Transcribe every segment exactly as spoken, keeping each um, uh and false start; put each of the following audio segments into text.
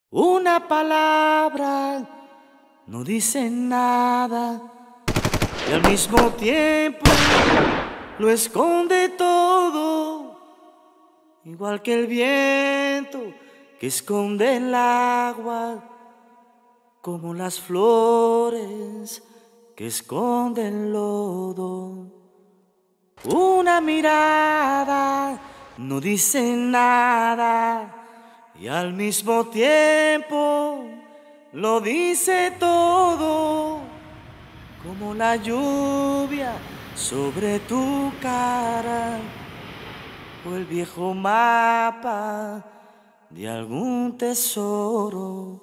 Una palabra no dice nada y al mismo tiempo lo esconde todo, igual que el viento que esconde el agua, como las flores que esconden el lodo. Una mirada no dice nada y al mismo tiempo lo dice todo, como la lluvia sobre tu cara o el viejo mapa de algún tesoro.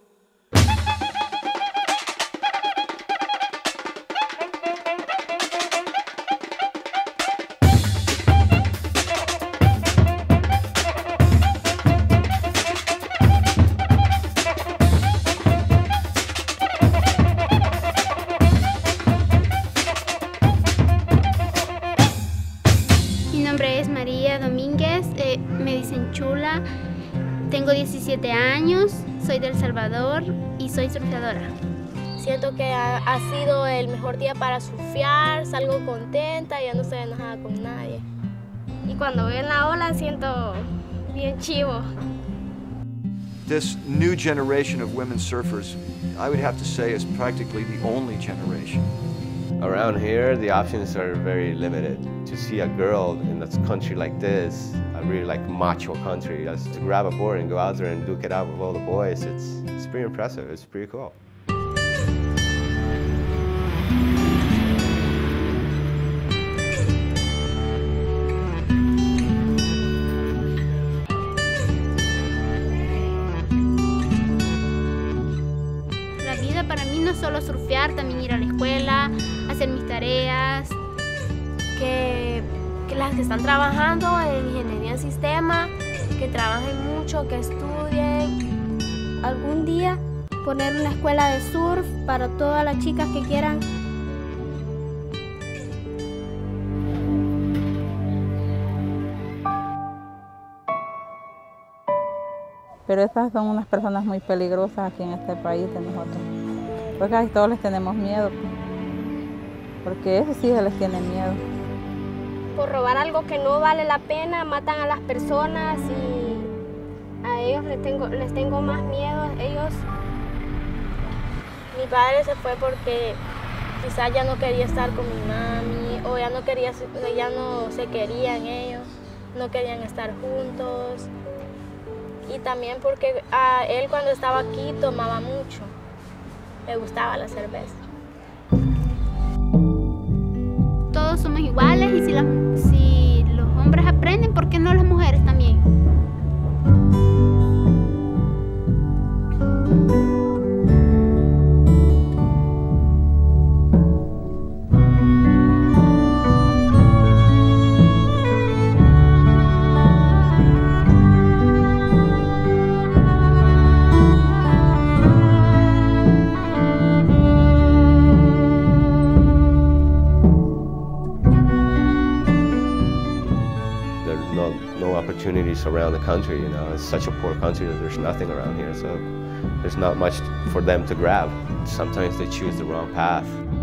Mi nombre es María Domínguez, eh, me dicen Chula, tengo diecisiete años, soy de El Salvador y soy surfeadora. Siento que ha, ha sido el mejor día para surfear, salgo contenta, ya no estoy enojada con nadie. Y cuando voy en la ola siento bien chivo. This new generation of women surfers, I would have to say, is practically the only generation. Around here, the options are very limited. To see a girl in a country like this, a really like macho country, just to grab a board and go out there and duke it out with all the boys, it's, it's pretty impressive, it's pretty cool. La vida para mí no es solo surfear, también ir a la escuela, hacer mis tareas. Que, que las que están trabajando en ingeniería en sistema, que trabajen mucho, que estudien. Algún día poner una escuela de surf para todas las chicas que quieran. Pero estas son unas personas muy peligrosas aquí en este país de nosotros. Porque casi todos les tenemos miedo, porque eso sí se les tiene miedo. Por robar algo que no vale la pena, matan a las personas y a ellos les tengo, les tengo más miedo. Ellos... Mi padre se fue porque quizás ya no quería estar con mi mami o ya no, quería, ya no se querían ellos, no querían estar juntos. Y también porque a él cuando estaba aquí tomaba mucho, le gustaba la cerveza. Todos somos iguales y si, la, si los hombres aprenden, ¿por qué no las mujeres también? No, no opportunities around the country, you know. It's such a poor country that there's nothing around here, so there's not much for them to grab. Sometimes they choose the wrong path.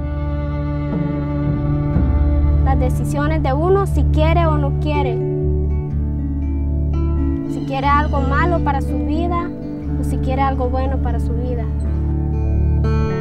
Las decisiones de uno, si quiere o no quiere. Si quiere algo malo para su vida o si quiere algo bueno para su vida.